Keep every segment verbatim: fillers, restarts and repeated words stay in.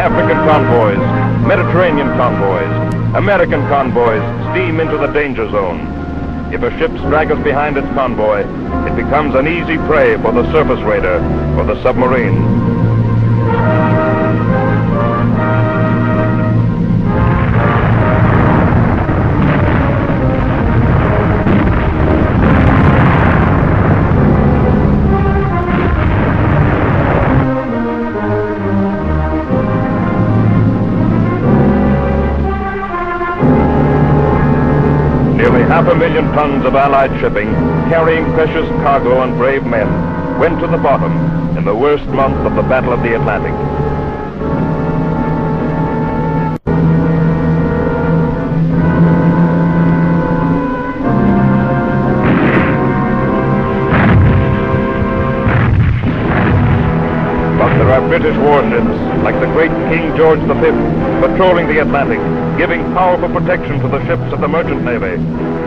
African convoys, Mediterranean convoys, American convoys steam into the danger zone. If a ship straggles behind its convoy, it becomes an easy prey for the surface raider or the submarine. Half a million tons of Allied shipping, carrying precious cargo and brave men, went to the bottom in the worst month of the Battle of the Atlantic. But there are British warships, like the great King George the Fifth, patrolling the Atlantic, giving powerful protection to the ships of the merchant navy.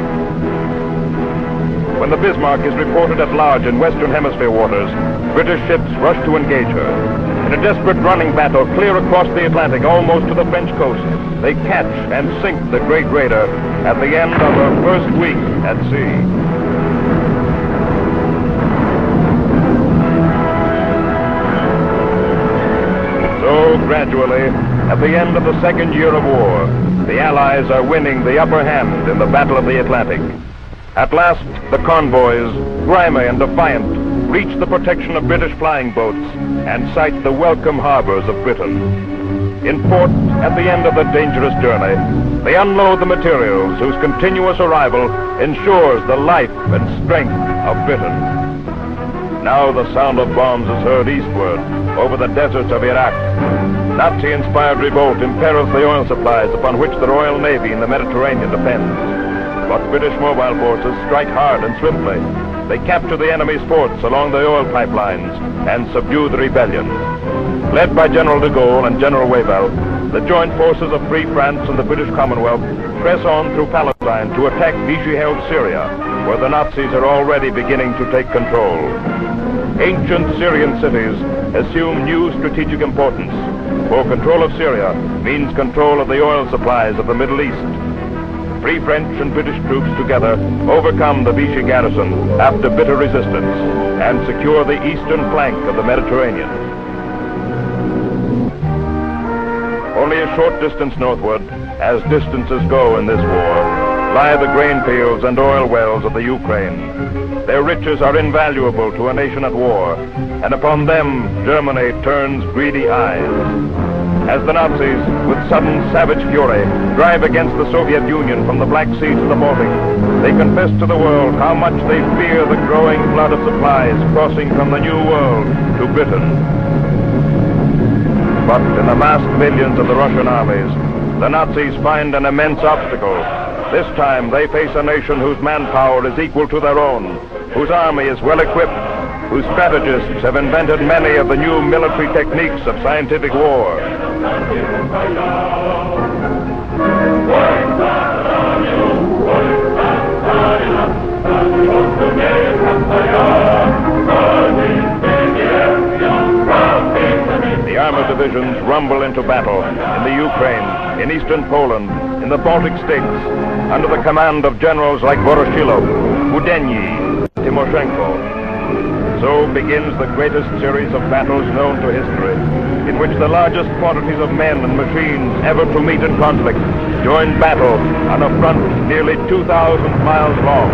When the Bismarck is reported at large in Western Hemisphere waters, British ships rush to engage her. In a desperate running battle clear across the Atlantic, almost to the French coast, they catch and sink the great raider at the end of her first week at sea. So gradually, at the end of the second year of war, the Allies are winning the upper hand in the Battle of the Atlantic. At last, the convoys, grimy and defiant, reach the protection of British flying boats and sight the welcome harbors of Britain. In port, at the end of the dangerous journey, they unload the materials whose continuous arrival ensures the life and strength of Britain. Now the sound of bombs is heard eastward, over the deserts of Iraq. Nazi-inspired revolt imperils the oil supplies upon which the Royal Navy in the Mediterranean depends. But British mobile forces strike hard and swiftly. They capture the enemy's forts along the oil pipelines and subdue the rebellion. Led by General de Gaulle and General Wavell, the joint forces of Free France and the British Commonwealth press on through Palestine to attack Vichy-held Syria, where the Nazis are already beginning to take control. Ancient Syrian cities assume new strategic importance, for control of Syria means control of the oil supplies of the Middle East. Free French and British troops together overcome the Vichy garrison after bitter resistance and secure the eastern flank of the Mediterranean. Only a short distance northward, as distances go in this war, lie the grain fields and oil wells of the Ukraine. Their riches are invaluable to a nation at war, and upon them Germany turns greedy eyes. As the Nazis, with sudden savage fury, drive against the Soviet Union from the Black Sea to the Baltic, they confess to the world how much they fear the growing flood of supplies crossing from the New World to Britain. But in the massed millions of the Russian armies, the Nazis find an immense obstacle. This time they face a nation whose manpower is equal to their own, whose army is well equipped, whose strategists have invented many of the new military techniques of scientific war. The armored divisions rumble into battle in the Ukraine, in eastern Poland, in the Baltic states, under the command of generals like Voroshilov, Budenyi, Timoshenko. So begins the greatest series of battles known to history, in which the largest quantities of men and machines ever to meet in conflict join battle on a front nearly two thousand miles long.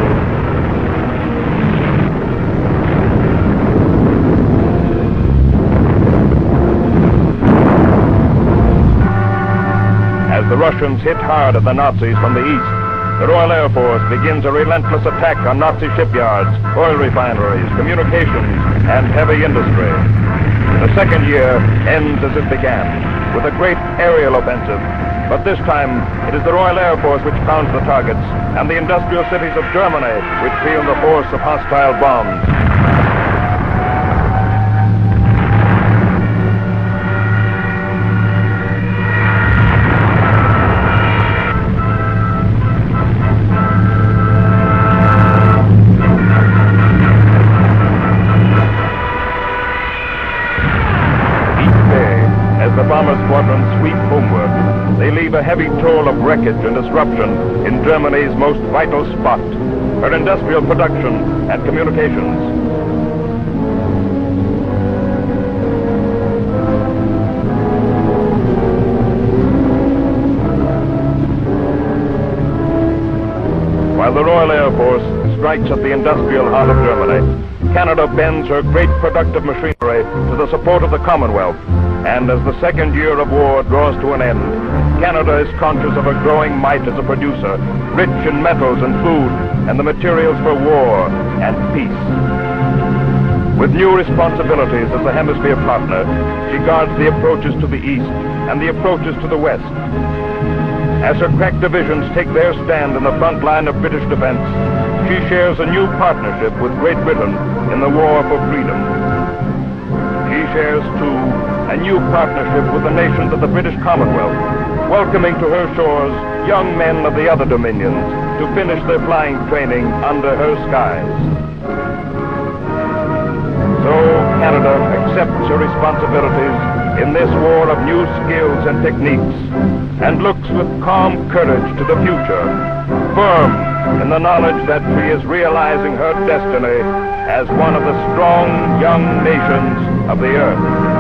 As the Russians hit hard at the Nazis from the east, the Royal Air Force begins a relentless attack on Nazi shipyards, oil refineries, communications, and heavy industry. The second year ends as it began, with a great aerial offensive. But this time, it is the Royal Air Force which pounds the targets, and the industrial cities of Germany which feel the force of hostile bombs. as the bomber squadrons sweep homeward, they leave a heavy toll of wreckage and disruption in Germany's most vital spot, her industrial production and communications. While the Royal Air Force strikes at the industrial heart of Germany, Canada bends her great productive machinery to the support of the Commonwealth, and as the second year of war draws to an end, Canada is conscious of a growing might as a producer, rich in metals and food and the materials for war and peace. With new responsibilities as a hemisphere partner, she guards the approaches to the east and the approaches to the west. As her crack divisions take their stand in the front line of British defense, she shares a new partnership with Great Britain in the war for freedom. She shares, too, a new partnership with the nations of the British Commonwealth, welcoming to her shores young men of the other dominions to finish their flying training under her skies. So Canada accepts her responsibilities in this war of new skills and techniques, and looks with calm courage to the future, firm in the knowledge that she is realizing her destiny as one of the strong young nations of the earth.